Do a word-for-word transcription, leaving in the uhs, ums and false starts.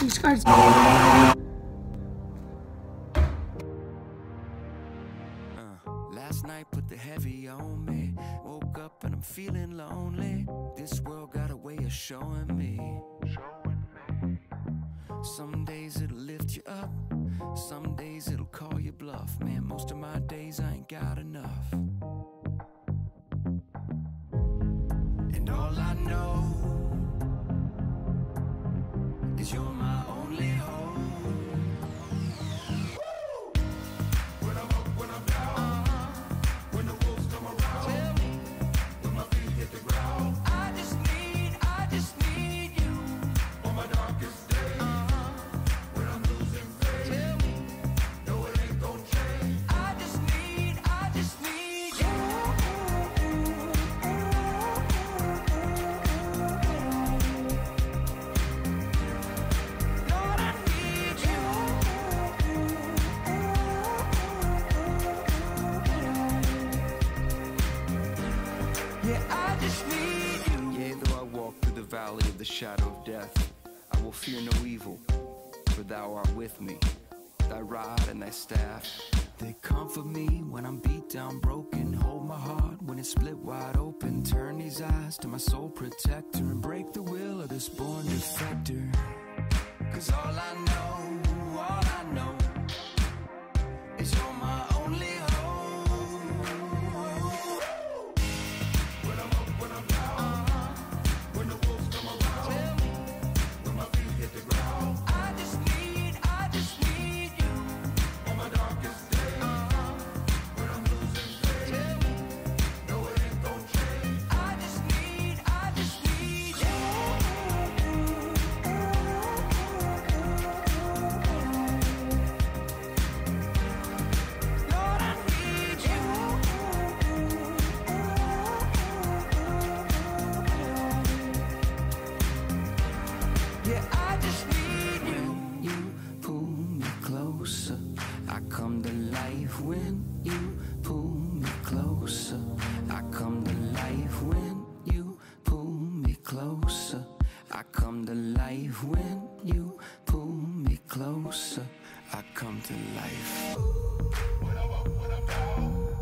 these cards. Last night put the heavy on me. Woke up and I'm feeling lonely. This world got a way of showing me. Some days it'll lift you up, some days it'll call you bluff. Man, most of my days I ain't got enough. And all I know is you're my only hope. Valley of the shadow of death, I will fear no evil, for thou art with me. Thy rod and thy staff, they comfort me when I'm beat down, broken. Hold my heart when it's split wide open. Turn these eyes to my soul protector and break the will of this born defector. Cause all I know, all I know is you're my only hope. When I'm up, when I'm down, when you pull me closer. I come to life when you pull me closer. I come to life when you pull me closer. I come to life. When I'm up, when I'm down.